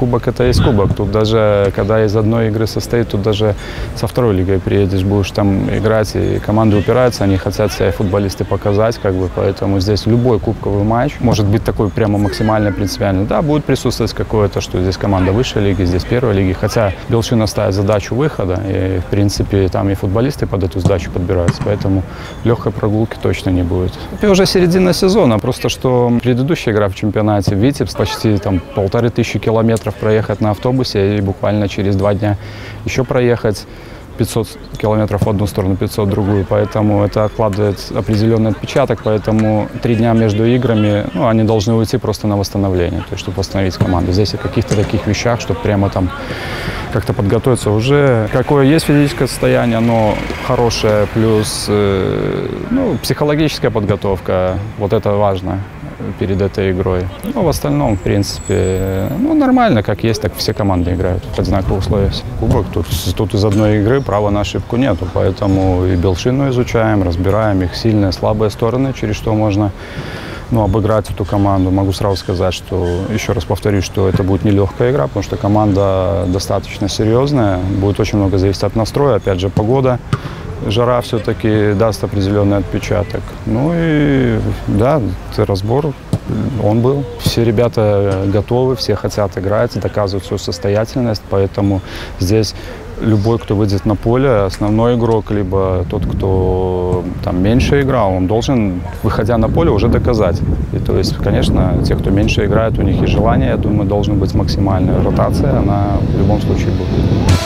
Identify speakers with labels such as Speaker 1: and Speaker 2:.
Speaker 1: кубок это есть кубок. Тут даже, когда из одной игры состоит, тут даже со второй лигой приедешь, будешь там играть, и команды упираются, они хотят себя, футболисты, показать, как бы, поэтому здесь любой кубковый матч может быть такой прямо максимально принципиальный. Да, будет присутствовать какое-то, что здесь команда высшей лиги, здесь первой лиги, хотя Белшина ставит задачу выхода, и, в принципе, там и футболисты под эту задачу подбираются, поэтому легкой прогулки точно не будет. И уже середина сезона, просто что предыдущая игра в чемпионате, Витебск, почти там 1500 километров проехать на автобусе и буквально через 2 дня еще проехать 500 километров в одну сторону, 500 в другую, поэтому это откладывает определенный отпечаток, поэтому 3 дня между играми, ну, они должны уйти просто на восстановление, то есть, чтобы восстановить команду. Здесь о каких-то таких вещах, чтобы прямо там как-то подготовиться уже. Какое есть физическое состояние, оно хорошее, плюс ну, психологическая подготовка, вот это важно перед этой игрой. Ну, в остальном, в принципе, ну, нормально, как есть, так все команды играют в одинаковых условиях. Кубок тут из одной игры права на ошибку нету, поэтому и Белшину изучаем, разбираем их сильные, слабые стороны, через что можно, ну, обыграть эту команду. Могу сразу сказать, что, еще раз повторюсь, что это будет нелегкая игра, потому что команда достаточно серьезная, будет очень много зависеть от настроя, опять же, погода. Жара все-таки даст определенный отпечаток. Ну и да, разбор, он был. Все ребята готовы, все хотят играть, доказывают свою состоятельность, поэтому здесь любой, кто выйдет на поле, основной игрок, либо тот, кто там меньше играл, он должен, выходя на поле, уже доказать. И, то есть, конечно, те, кто меньше играет, у них и желание, я думаю, должна быть максимальная ротация, она в любом случае будет.